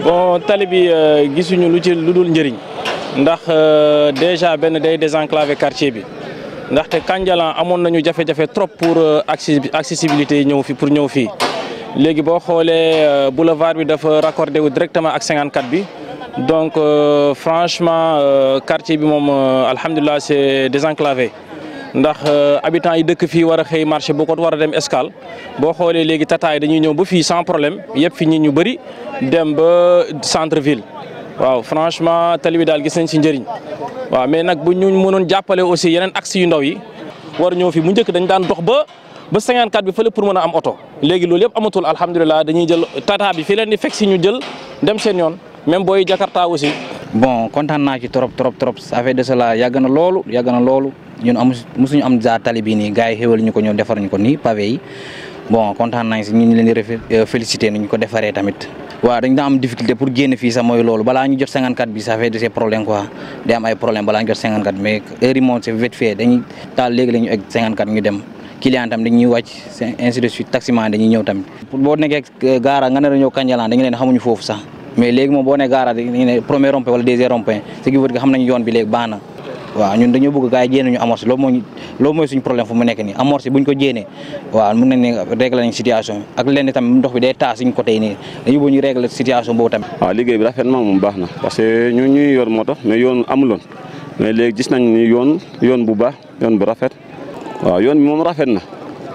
bon tali bi gisuñu lu ci lu dul njëriñ ndax déjà benn day désenclaver quartier bi ndaxte Kandialang amoon nañu jafe-jafe trop pour accessibilité ñëw fi pour ñëw fii léegi boo xoolee boulevard bi dafa raccordé wu directement ak 54 bi donc franchement quartier bi moom alhamdulilah c'est désenclavé ndax habitants yi dëkk fii war a xëy marché bu ko war a dem Escale boo xoolee léegi tataay dañuy ñëw ba fii sans problème yëpp fi nit ñu bëri dem ba centre ville waaw franchement tali bi daal gis nañ si njëriñ waaw mais nag bu ñu mënoon jàppale aussi yeneen axes yu ndaw yi war ñëw fi mu njëkk dañ daan dox ba 54 bi fële pour mën a am oto léegi loolu yëpp amatul alhamdulilah dañuy jël tata bi fii leen di fekk si ñu jël dem seen yoon même booy Jakarta aussi. bon kontaan naa ci trop ça fait de cela yàgg na loolu ñun mosuñu am za tali bii nii gars yi xéwal ñu ko ñëw defar ñu ko nii pavé yi bon kontaan nañ si ñu leen di féliciter ni ñu ko defaree tamit. waaw dañ daa am difficulté pour génn fii sax mooy loolu balaa ñu jot 54 bi ça fait de ces problèmes quoi day am ay problème balaa ñu jot 54 mais heure yi moom c'est vite fait dañuy taal léegi la ñu egg 54 ñu dem client tam dañuy wàcc ainsi de suite taximan dañuy ñëw tamit. pour boo nekkee gaara nga ne la ñëw Kandialang dañu leen xamuñu foofu sax mais léegi moom boo nee gaara dañu ne premier rond-point wala deuxième rond-point ce qui veut dire xam nañu yoon bi léegi baax na waaw ñun dañoo bëgg gars yi jéem ñu amorcer loolu mooy suñu problème fu mu nekk nii amorcer buñ ko jéenee waaw mën nañ ne régler nañ situation ak lenn tamit ndox bi day taa suñ côté yi nii dañu bëgg ñu régler situation boobu tamit. waaw liggéey bi rafet na moom baax na parce que ñu ñuy yor moo tax mais yoon amuloon mais léegi gis nañ ni yoon bu baax yoon bu rafet waaw yoon bi moom rafet na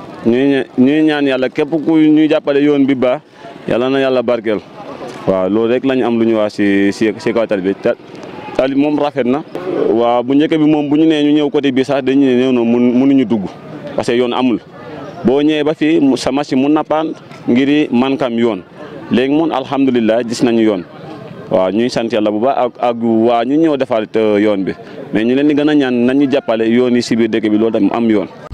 ñuy ñaan yàlla képp ku ñuy jàppale yoon bi baax yàlla na yàlla barkeel waaw loolu rek lañ am lu ñu wax si kaw tali bi tali moom rafet na. waaw bu njëkk bi moom bu ñu nee ñu ñëw côté bi sax dañu ne ñëw na mënuñu dugg parce que yoon amul boo ñëwee ba fii sa machine mun na paan ngir man kam yoon léegi moom alhamdulilah gis nañu yoon waaw ñuy sant yàlla bu baax ak waa ñu ñëw defal yoon bi mais ñu leen di gën a ñaan nañu jàppale yoon yi si biir dëkk bi loolu tamit am yoon.